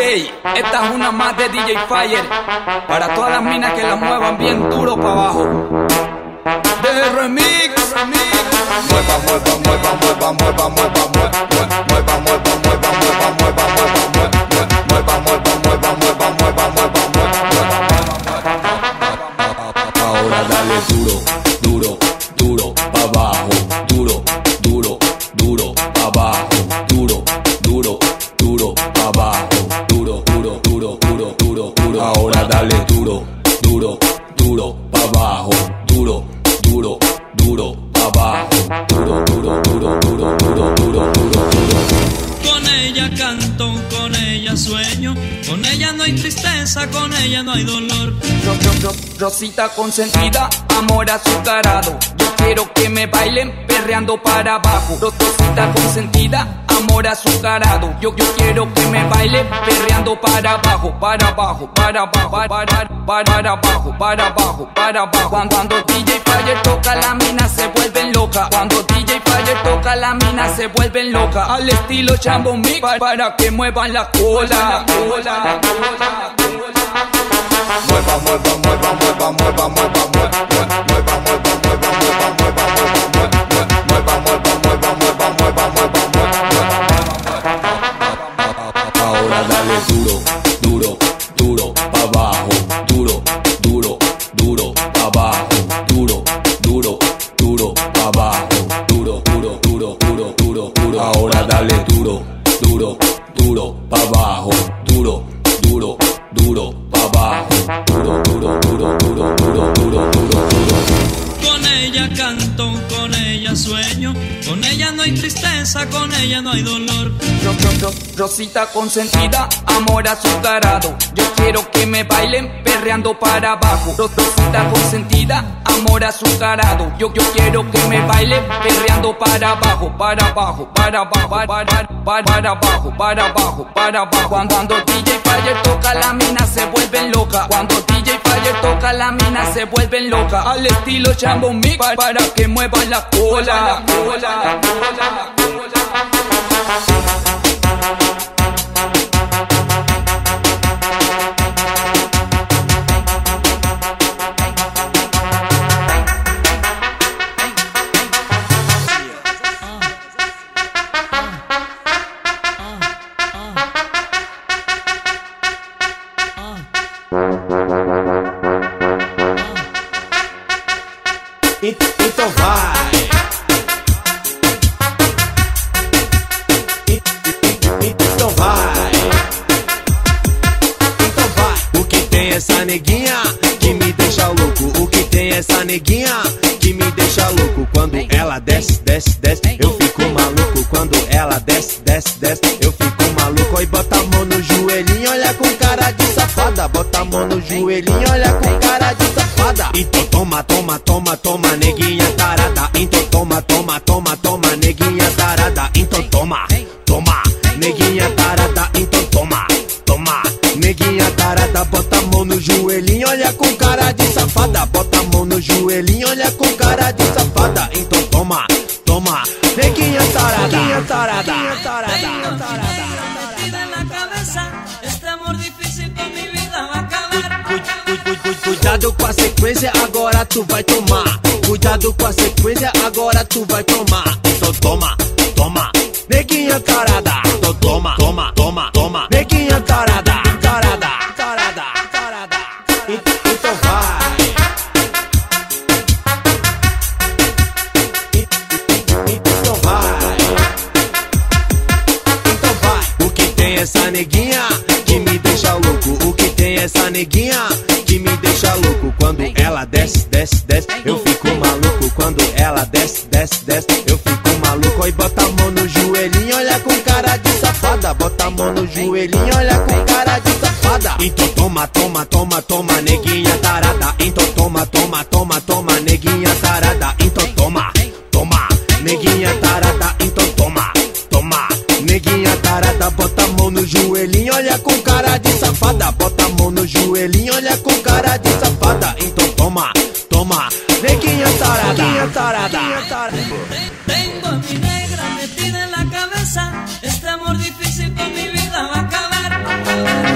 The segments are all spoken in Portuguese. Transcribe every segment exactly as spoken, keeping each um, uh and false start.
Ey, esta es una más de D J Fire, para todas las minas que la muevan bien duro para abajo. De remix, remix. Mueva, mueva, mueva, mueva, mueva, mueva, mueva, mueva, mueva, mueva, mueva, mueva, mueva, mueva, mueva, mueva, mueva, mueva, mueva. Ahora dale duro, duro, duro, pa' abajo, duro, duro, duro, pa' abajo, duro, duro, duro, pa' abajo, duro, duro, duro, duro, duro, duro. Ahora dale duro, duro, duro, pa' abajo, duro, duro, duro, pa' abajo, duro, duro, duro, duro, duro, duro, duro. Con ella canto, con ella sueño, con ella no hay tristeza, con ella no hay dolor. Ro, ro, ro, Rosita consentida, amor azucarado. Yo quiero que me bailen perreando para abajo. Ro, Rosita consentida, amor azucarado. Yo, yo quiero que me bailen perreando para abajo, para abajo, para abajo, para, para, para abajo, para abajo, para abajo. Cuando, cuando D J Fire toca, la mina se vuelven loca. Cuando D J Fire toca, la mina se vuelven loca. Al estilo Chambo Mix, para, para que muevan la cola, la cola, la cola, la cola. Mueva, mueva, mueva, mueva, mueva, mueva, mueva, mueva, mueva, mueva, mueva, mueva, mueva, mueva, mueva, mueva, mueva, mueva. Ahora dale duro, duro, duro, pa' abajo, duro, duro, duro, pa' abajo, duro, duro, duro, pa' abajo, duro, duro, duro, duro, duro, duro. Ahora dale duro, duro, duro, pa' abajo, duro, duro, duro, pa' abajo, duro, duro, duro, duro, duro, duro, duro. Con ella canto, con ella sueño, con ella no hay tristeza, con ella no hay dolor. Ro, ro, ro, Rosita consentida, amor azucarado. Yo quiero que me bailen perreando para abajo. Ro, Rosita consentida, amor azucarado. Yo, yo quiero que me bailen perreando para abajo, para abajo, para abajo, para, para, para abajo, para abajo, para abajo. Cuando, cuando D J Fire toca, la mina se vuelven loca. Cuando D J Fire toca, la mina se vuelven loca. Al estilo Chambo Mix, para, para que muevan la cola, la cola, la cola, la cola. Então vai. Então vai. Então vai. O que tem essa neguinha que me deixa louco? O que tem essa neguinha que me deixa louco? Quando ela desce, desce, desce, eu fico maluco. Quando ela desce, desce, desce, eu fico maluco. Aí bota a mão no joelhinho, olha com cara de safada. Bota a mão no joelhinho, olha com cara de safada. Então toma, toma, toma, toma, neguinha tarada. Então toma, toma, toma, toma, neguinha tarada. Então toma, toma, neguinha tarada. Então toma, toma, neguinha tarada. Bota a mão no joelhinho, olha com cara de safada. Bota a mão no joelhinho, olha com cara de safada. Então toma, toma, neguinha tarada. Neguinha tarada, neguinha tarada, neguinha tarada. Metida en la cabeza, este amor difícil con mi vida va a acabar. Cuidado com a sequência, agora tu vai tomar. Cuidado com a sequência, agora tu vai tomar. Então toma, toma, neguinha tarada. Então toma, toma, toma, toma, neguinha tarada, tarada, tarada, tarada. Então vai. Então vai. Então vai. O que tem essa neguinha que me deixa louco? O que tem essa neguinha que me deixa louco? Quando ela desce, desce, desce, eu fico maluco. Quando ela desce, desce, desce, eu fico maluco. Aí bota a mão no joelhinho, olha com cara de safada. Bota a mão no joelhinho, olha com cara de safada. Então toma, toma, toma, toma, neguinha tarada. Então toma, toma, toma, toma, neguinha tarada. Então toma, toma, neguinha tarada. Então toma, toma, neguinha tarada. Bota a mão no joelhinho, olha com cara de safada. Bota a mão no joelhinho, olha com cara de safada. Então toma, toma, neguinha tarada, neguinha tarada, neguinha tarada. Tengo a mi negra metida en la cabeza, este amor difícil con mi vida va a acabar.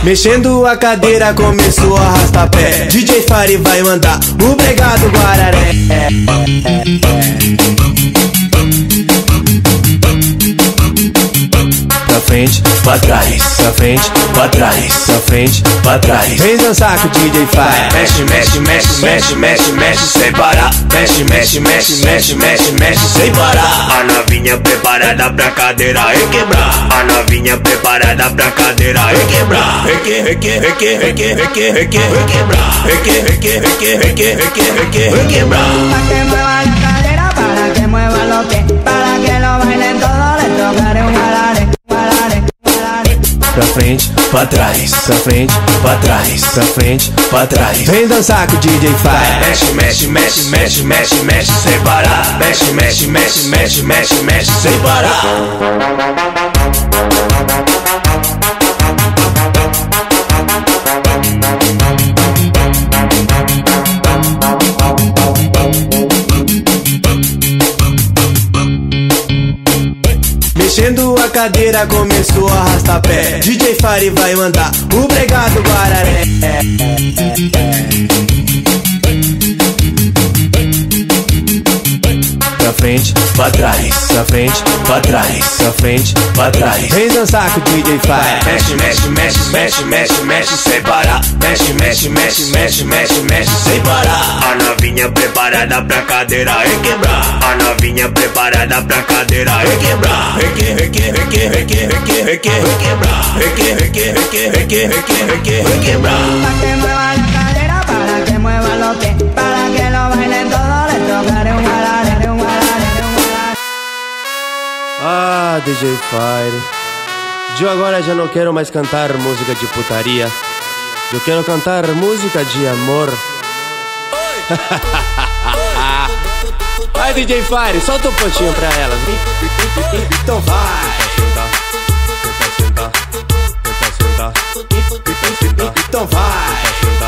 Mexendo a cadeira, começou a arrastar pé. D J Fire vai mandar o Bregado Guararé. Pra frente, pra trás, pra frente, pra trás, pra frente, pra trás. Vem dançar com o D J Fire. Mexe, mexe, mexe, mexe, mexe, mexe sem parar. Mexe, mexe, mexe, mexe, mexe, mexe sem parar. A novinha preparada pra cadeira requebrar. A novinha preparada pra cadeira requebrar. Reque, reque, reque, reque, reque, reque, requebrar. Reque, reque, reque, reque, reque, reque, requebrar. Para que mueva la cadera, para que mueva los pies, para que lo bailen todos, les tocaré un guarare. Pra frente, pra trás, pra frente, pra trás, pra frente, pra trás. Vem dançar com o D J Fire. Mexe, mexe, mexe, mexe, mexe, mexe sem parar. Mexe, mexe, mexe, mexe, mexe, mexe sem parar. Mexendo a cadeira, começou a arrastar pé. D J Fire vai mandar o Bregado Guararé. Pra frente, pra trás, pra frente, pra trás, pra frente, pra trás. Vem dançar com o D J Fire. Mexe, mexe, mexe, mexe, mexe, mexe sem parar. Mexe, mexe, mexe, mexe, mexe, mexe sem parar. A novinha preparada pra cadeira requebrar. A novinha preparada pra cadeira requebrar. Reque, reque, reque, reque, reque, reque, requebrar. Reque, reque, reque, reque, reque, reque, requebrar. Para que mueva la cadera, para que mueva los pies, para que lo bailen todos, les tocaré un guarare, un guarare, un guarare. Ah, D J Fire. Eu agora já não quero mais cantar música de putaria. Eu quero cantar música de amor. Vai, D J Fire, solta um pontinho pra elas. Então vai. Então vai.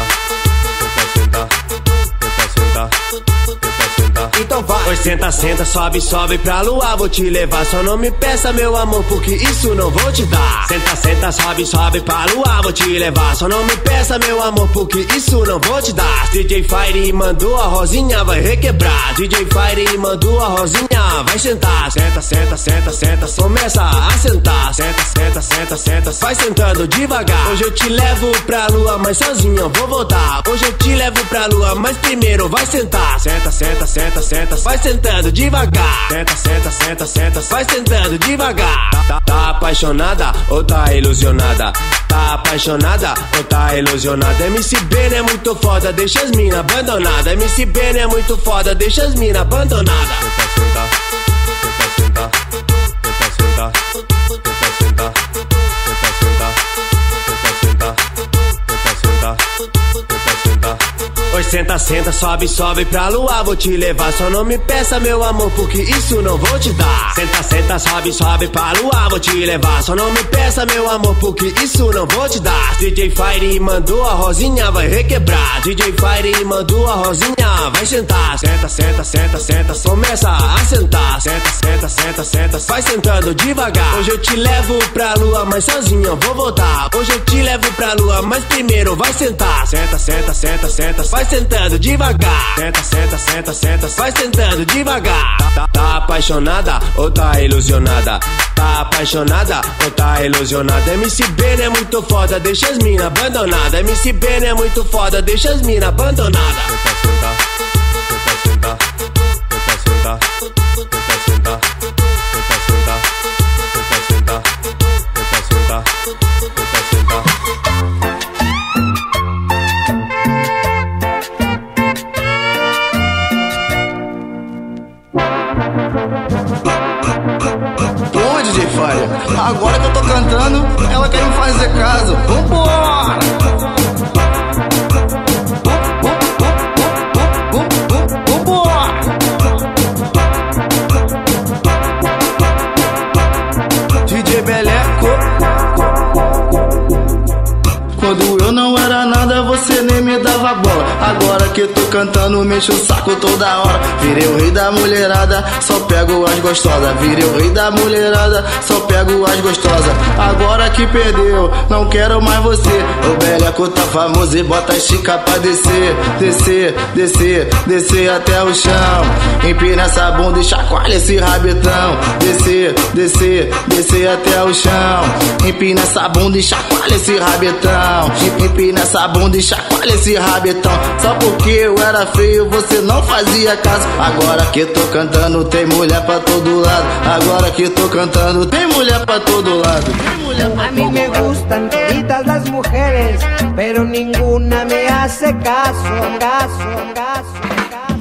Então vai. Pois senta, senta, sobe, sobe pra lua, vou te levar. Só não me peça, meu amor, porque isso não vou te dar. Senta, senta, sobe, sobe pra lua, vou te levar. Só não me peça, meu amor, porque isso não vou te dar. D J Fire mandou a rosinha, vai requebrar. D J Fire mandou a rosinha, vai sentar. Senta, senta, senta, senta, começa a sentar. Senta, senta, senta, senta, vai sentando devagar. Hoje eu te levo pra lua, mas sozinho eu vou voltar. Hoje eu te levo pra lua, mas primeiro vai sentar. Senta, senta, senta, senta, vai sentando devagar. Senta, senta, senta, senta, vai sentando devagar. Tá, tá apaixonada ou tá ilusionada? Tá apaixonada ou tá ilusionada? M C Ben é muito foda, deixa as mina abandonada. M C Ben é muito foda, deixa as mina abandonada. Tenta sentar, tenta sentar, tenta sentar, tenta sentar, tenta sentar, tenta sentar, tenta sentar, tenta sentar. Oi, senta, senta, sobe, sobe pra lua, vou te levar. Só não me peça, meu amor, porque isso não vou te dar. Senta, senta, sobe, sobe pra lua, vou te levar. Só não me peça, meu amor, porque isso não vou te dar. D J Fire mandou a rosinha, vai requebrar. D J Fire mandou a rosinha, vai sentar. Senta, senta, senta, senta, começa a sentar. Senta, senta, senta, senta, vai sentando devagar. Hoje eu te levo pra lua, mas sozinho eu vou voltar. Hoje eu te levo pra lua, mas primeiro vai sentar. Senta, senta, senta, senta, vai sentando devagar. Senta, senta, senta, senta, vai sentando devagar. Tá, tá apaixonada ou tá ilusionada? Tá apaixonada ou tá ilusionada? M C Ben é muito foda, deixa as mina abandonada. M C Ben é muito foda, deixa as mina abandonada. Tenta sentar, tenta sentar, tenta sentar, tenta sentar, tenta sentar, tenta sentar, tenta sentar, tenta sentar. Ô D J Fire, agora que eu tô cantando, ela quer me fazer caso. Vambora! Vambora! eu não era nada, você nem me dava bola. Agora que tô cantando, mexo o saco toda hora. Virei o rei da mulherada, só pego as gostosas. Virei o rei da mulherada, só pego as gostosas. Agora que perdeu, não quero mais você. O Beleco tá famoso e bota a chica pra descer. Descer, descer, descer até o chão. Empina essa bunda e chacoalha esse rabetão. Descer, descer, descer até o chão. Empina essa bunda e chacoalha esse rabetão. Empina essa bunda e chacoalha esse rabetão. Só porque eu era feio você não fazia caso. Agora que tô cantando tem mulher pra todo lado. Agora que tô cantando tem mulher pra todo lado. A mí me gustan toditas las mujeres, pero ninguna me hace caso, caso, caso, caso.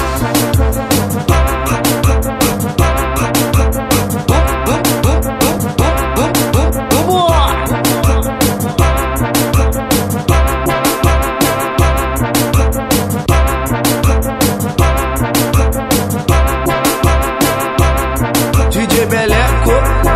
D J Beleco.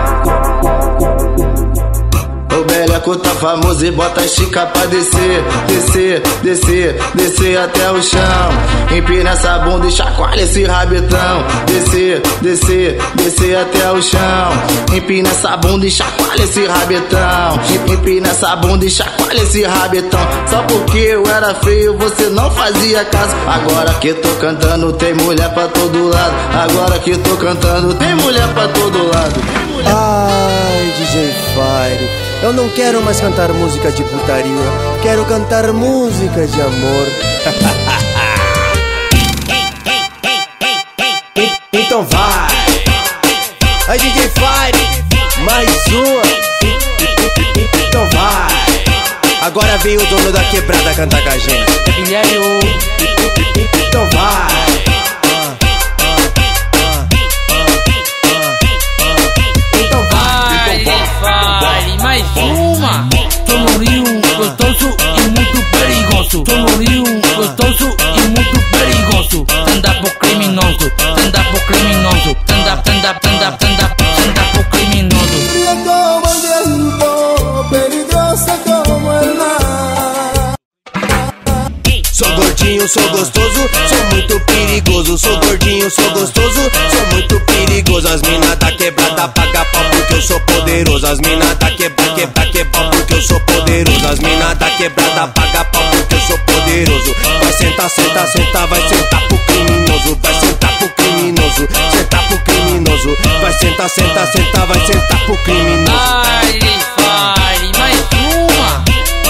O Beleco tá famoso e bota a chica pra descer. Descer, descer, descer até o chão. Empina essa bunda e chacoalha esse rabetão. Descer, descer, descer até o chão. Empina essa bunda e chacoalha esse rabetão. Empina essa bunda e chacoalha esse rabetão. Só porque eu era feio você não fazia caso. Agora que tô cantando tem mulher pra todo lado. Agora que tô cantando tem mulher pra todo lado. Ai, D J Fire, eu não quero mais cantar música de putaria. Quero cantar música de amor. Então vai. Ai, D J Fire, mais uma. Então vai. Agora veio o dono da quebrada cantar com a gente. E aí, o... Então vai. Mais uma, sonorio gostoso e muito perigoso. Sonorio gostoso e muito perigoso. Stand-up criminoso, stand-up criminoso, stand-up, stand-up, stand-up, stand-up, stand-up criminoso. Como el viento, peligrosa como el mar. Sou gordinho, sou gostoso, sou muito perigoso. Sou gordinho, sou gostoso, sou muito perigoso. As mina da quebrada paga pau porque eu sou poderoso. As mina da quebra, quebra, quebra porque eu sou poderoso. As mina da quebrada paga pau porque eu sou poderoso. Vai sentar, sentar, sentar, vai sentar pro criminoso. Vai sentar pro criminoso, sentar pro criminoso. Vai sentar, sentar, sentar, vai sentar pro criminoso. Ai, vai, mais uma.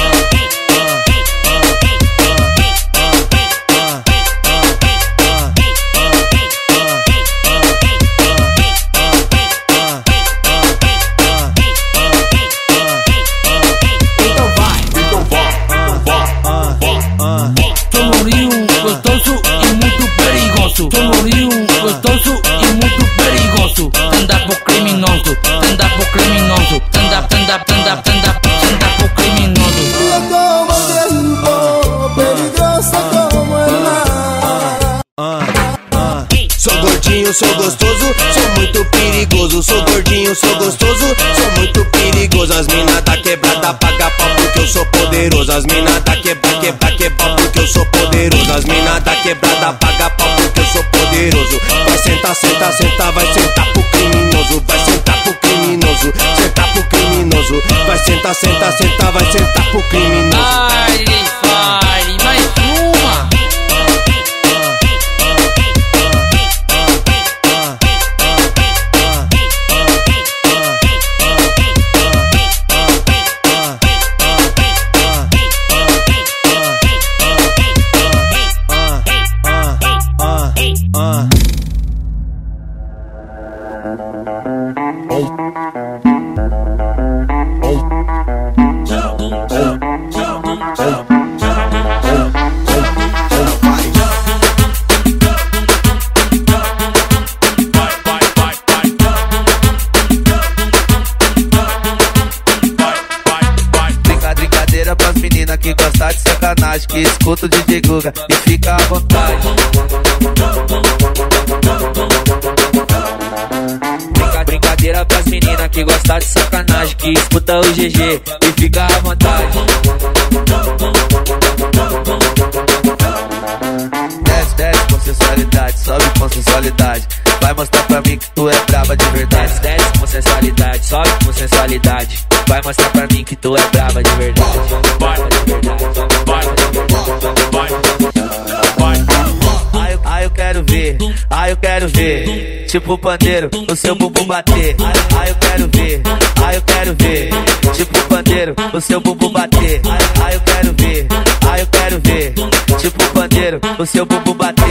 Sonorio gostoso e muito perigoso. Stand-up criminoso, stand-up criminoso, stand-up, stand-up, stand-up, stand-up, stand-up criminoso. Como el viento, peligrosa como el mar. Sou gordinho, sou gostoso, sou muito perigoso. Sou gordinho, sou gostoso, sou muito perigoso. As mina da quebrada paga pau porque eu sou poderoso. As mina da quebra, quebra, quebra porque eu sou poderoso. As mina da quebrada paga pau porque eu sou poderoso. Vai sentar, sentar, sentar, vai sentar pro criminoso. Vai sentar pro criminoso, sentar pro criminoso. Vai sentar, sentar, sentar, vai sentar pro criminoso. Ai, vai, mais uma. Brincadeira pras meninas que gostam de sacanagem, que escuta o D J Guga e fica à vontade. Brincadeira pras meninas que gostam de sacanagem, que escuta o G G e fica à vontade. sensualidade. Vai mostrar pra mim que tu é brava de verdade. Vai, de verdade, vai, vai, vai. Ai, ai, eu quero ver, ai, eu quero ver. Tipo pandeiro, o seu bumbum bater. Ai, ai, eu quero ver, ai, eu quero ver. Tipo pandeiro, o seu bumbum bater. Ai, ai, eu quero ver, ai, eu quero ver. Tipo pandeiro, o seu bumbum bater.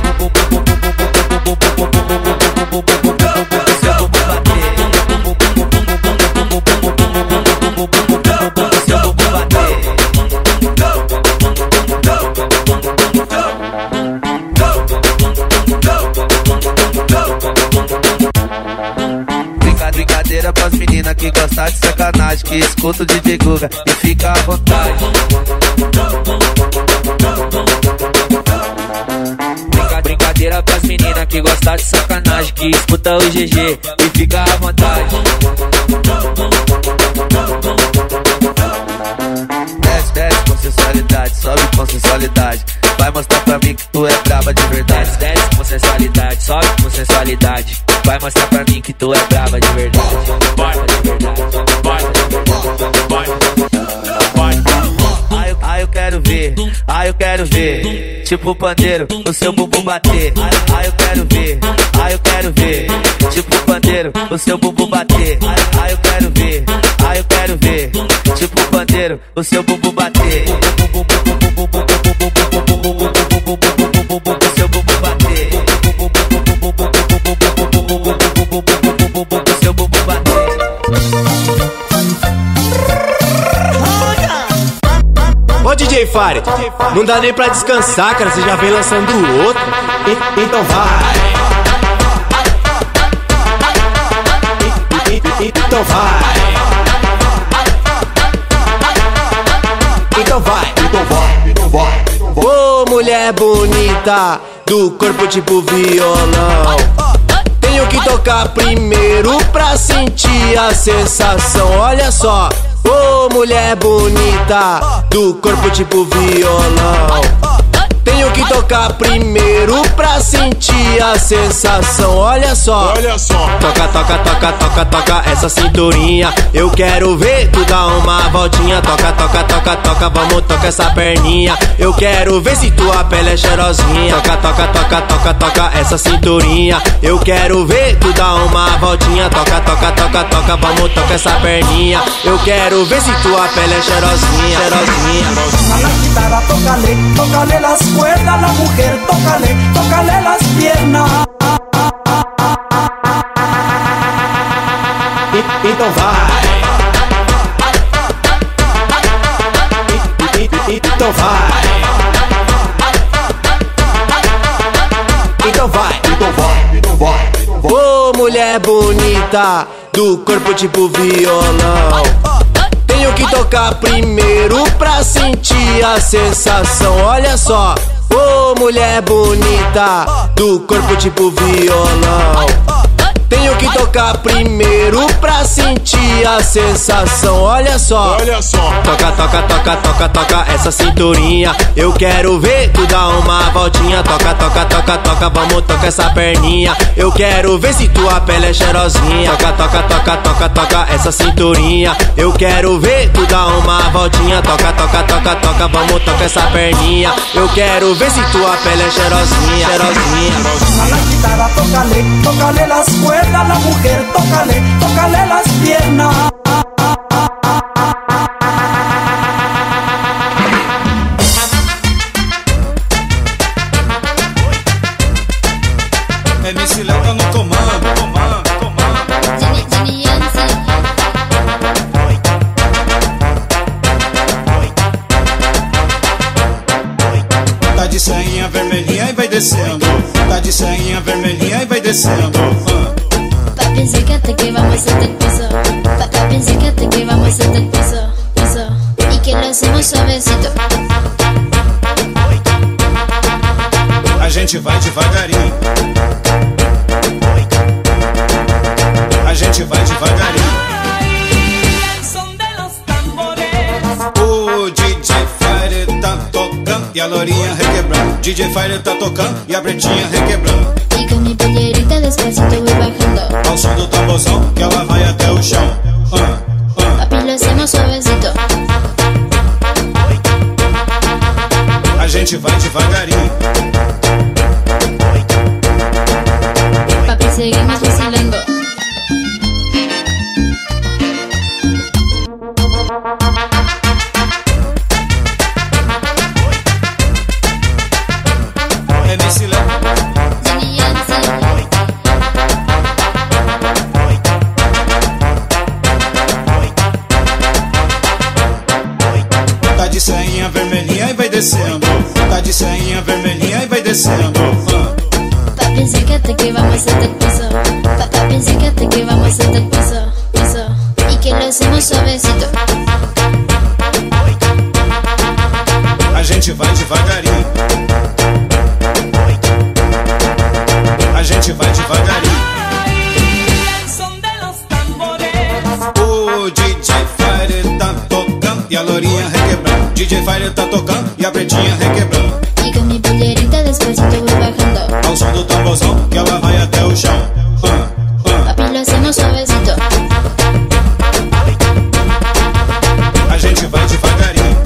Brincadeira pras meninas que gostam de sacanagem, que escuta o D J Guga e fica à vontade. Brincadeira pras meninas que gostam de sacanagem, que escuta o G G e fica à vontade. Desce, desce com sensualidade, sobe com sensualidade. Vai mostrar pra mim que tu é braba de verdade. Desce com sensualidade, sobe com sensualidade. Vai mostrar pra mim que tu é braba de verdade. Vai, de verdade, vai, vai, vai. Ai, eu, ai, eu quero ver, ai, eu quero ver. Tipo pandeiro, o seu bumbum bater. Ai, ai, eu quero ver, ai, eu quero ver. Tipo pandeiro, o seu bumbum bater. Ai, ai, eu quero ver, ai, eu quero ver. Tipo pandeiro, o seu bumbum bater. O seu bumbum bater. O seu bumbum bater. Ô D J Fire, não dá nem pra descansar, cara, você já vem lançando outro. E, então vai. E, e, então vai. Então vai. Então vai. Então vai. Ô mulher bonita, do corpo tipo violão. Tenho que tocar primeiro pra sentir a sensação. Olha só. Ô mulher bonita, do corpo tipo violão. Tenho que tocar primeiro pra sentir a sensação. Olha só, olha só. Toca, toca, toca, toca, toca essa cinturinha. Eu quero ver tu dar uma voltinha. Toca, toca, toca, toca, vamos tocar essa perninha. Eu quero ver se tua pele é cheirosinha. Toca, toca, toca, toca, toca essa cinturinha. Eu quero ver tu dar uma voltinha. Toca, toca, toca, toca, vamos tocar essa perninha. Eu quero ver se tua pele é cheirosinha, cheirosinha. A la guitarra, tócale, tócale las cuerdas a la mujer, tócale, tócale las piernas. E, então vai. E, e, e, então vai. Então vai. Então vai. Então vai. Ô mulher bonita, do corpo tipo violão. Tenho que tocar primeiro pra sentir a sensação. Olha só. Ô mulher bonita, do corpo tipo violão. Tenho que tocar primeiro pra sentir a sensação. Olha só, olha só. Toca, toca, toca, toca, toca essa cinturinha. Eu quero ver tu dar uma voltinha. Toca, toca, toca, toca, vamos tocar essa perninha. Eu quero ver se tua pele é cheirosinha. Toca, toca, toca, toca, toca essa cinturinha. Eu quero ver tu dar uma voltinha. Toca, toca, toca, toca, vamos tocar essa perninha. Eu quero ver se tua pele é cheirosinha, cheirosinha. A la guitarra, tócale, tócale las cuerdas a la mujer, tócale, tócale las piernas. M C Léo tá no comando, comando, comando. Jimmy, Jimmy Yancy. Tá de sainha vermelhinha e vai descendo. Tá de sainha vermelhinha e vai descendo. Uh. Papi, acércate que vamos a hacer el piso. Papi, acércate que vamos a hacer el piso, piso. Y que lo hacemos suavecito. A gente vai devagarinho. A gente vai devagarinho. O D J Fire tá tocando e a Lourinha requebrando. D J Fire tá tocando e a Pretinha requebrando. Y con mi pollerita despacito voy bajando. Ao som do tamborzão que ela vai até o chão. Uh. gente vai devagarinho. Papi, seguimos vacilando. M C Léo, Jenny Yancy. tá de sainha vermelhinha e vai descendo. Tá de sainha vermelhinha e vai descendo. Ah. Papi, acércate que vamos a hacer el piso. Pa- Papi, acércate que vamos a hacer el piso, piso. Y que lo hacemos suavecito. A gente vai devagarinho. A gente vai devagarinho. O D J Fire tá tocando e a lourinha requebrando. D J Fire tá tocando e a pretinha requebrando. Y con mi pollerita despacito voy bajando. Ao som do tamborzão que ela vai até o chão. Ah, ah. Papi, lo hacemos suavecito. A gente vai devagarinho.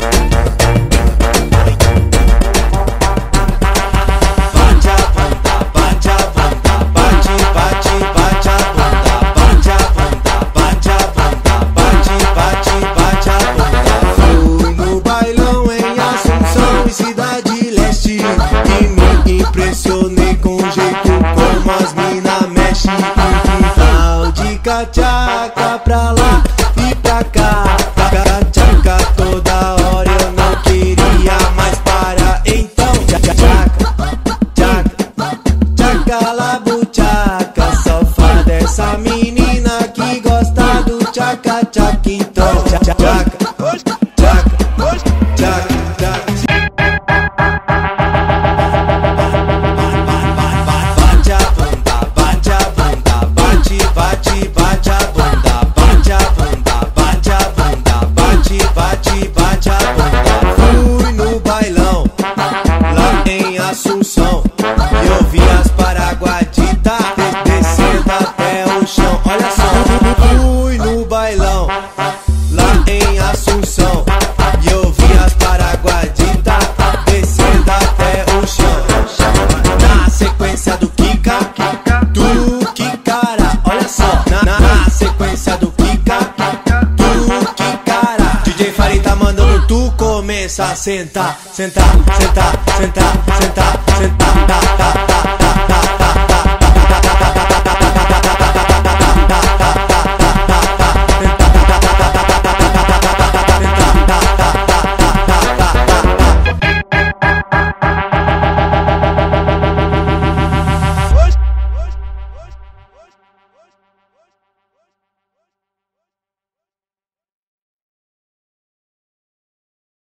Bate a bunda, bate a bunda, bate, bate, bate a bunda, bate a bunda, bate a bunda, bate, bate, bate a bunda. Fui no bailão em Assunção, em Cidade Leste, e me impressionei com o jeito como as mina mexe. Tal de cachaca pra lá e pra cá, cachaca toda hora, eu não queria mais parar. Então tchaca, tchaca, tchaca la buchaca, safada essa menina que gosta do tchaca tchaca. Então tchaca, tchaca, tchaca, tchaca. Bate a bunda, bate a bunda, bate, bate, bate a bunda, bate a bunda, bate a bunda, bate, bate, bate a bunda. Fui no bailão, lá em Assunção, e eu vi as paraguaditas descendo até o chão. Olha só, fui no bailão, lá em Assunção, e eu vi as paraguaditas descendo até o chão. Na sequência do Kika, do Kikara, olha só, na, na sequência do Kika, do Kikara. D J Fari tá mandando tu começa a sentar, sentar, sentar, sentar, sentar, sentar, tá, tá, tá.